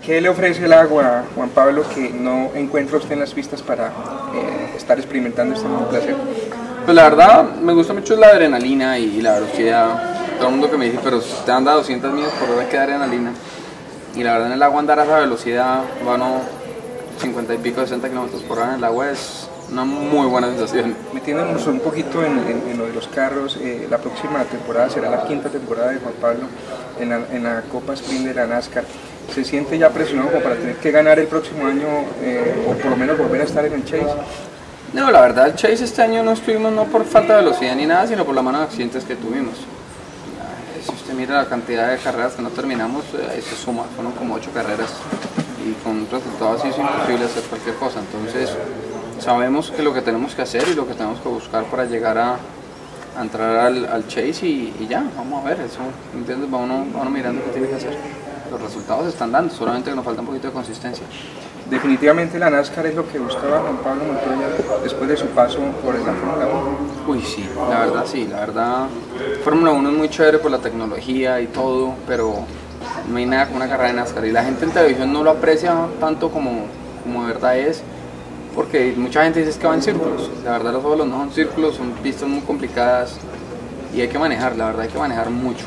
¿Qué le ofrece el agua, Juan Pablo, que no encuentra usted en las pistas para estar experimentando este nuevo placer? Pues la verdad, me gusta mucho la adrenalina y la velocidad. Todo el mundo que me dice, pero te anda 200 millas por hora, ¿qué adrenalina? Y la verdad, en el agua andar a esa velocidad, bueno, 50 y pico, 60 kilómetros por hora en el agua es una muy buena sensación. Metiéndonos un poquito en lo de los carros, la próxima temporada será la quinta temporada de Juan Pablo en la Copa Sprint de la NASCAR. ¿Se siente ya presionado como para tener que ganar el próximo año o por lo menos volver a estar en el Chase? No, la verdad, el Chase este año no estuvimos no por falta de velocidad ni nada, sino por la mano de accidentes que tuvimos. Si usted mira la cantidad de carreras que no terminamos, eso suma, fueron como 8 carreras y con resultados así es imposible hacer cualquier cosa. Entonces sabemos que lo que tenemos que hacer y lo que tenemos que buscar para llegar a entrar al Chase y ya, vamos a ver, eso, ¿entiendes? Vamos mirando qué tiene que hacer. Los resultados se están dando, solamente que nos falta un poquito de consistencia. Definitivamente la NASCAR es lo que buscaba Juan Pablo Montoya después de su paso por la Fórmula 1. Uy, sí, la verdad, Fórmula 1 es muy chévere por la tecnología y todo, pero no hay nada como una carrera de NASCAR y la gente en televisión no lo aprecia tanto como de verdad es, porque mucha gente dice que va en círculos. La verdad, los óvalos no son círculos, son pistas muy complicadas y hay que manejar, la verdad hay que manejar mucho.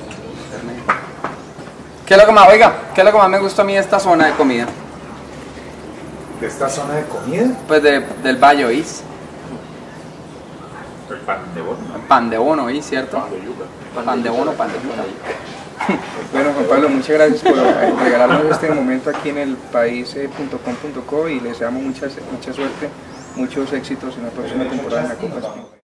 ¿Qué es lo que más, oiga, qué es lo que más me gusta a mí de esta zona de comida? ¿De esta zona de comida? Pues del Valle, ¿oís? El pan de bono. El pan de bono, ¿oís? ¿Cierto? Pan de yuca. Pan de bono, pan de yuca. Bueno, Juan Pablo, muchas gracias por regalarnos este momento aquí en el país.com.co y les deseamos mucha suerte, muchos éxitos en la próxima temporada de la Copa Sprint.